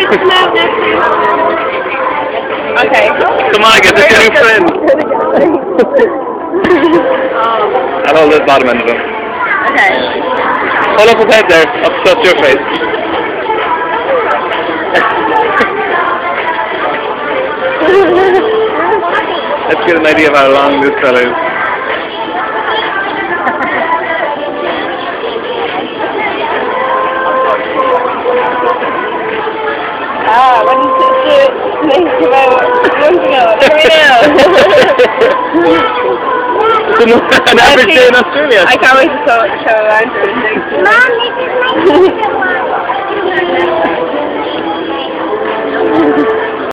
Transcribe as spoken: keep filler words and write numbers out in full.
Okay. Come on, get this new friend. I'll hold the bottom end of him. Okay. Hold up his head there, up to your face. Let's get an idea of how long this fella is. Ah, what did you do? Think about months ago. Right now. It's an, an average day in Australia. I can't wait to show, show Andrew. Mom, this is my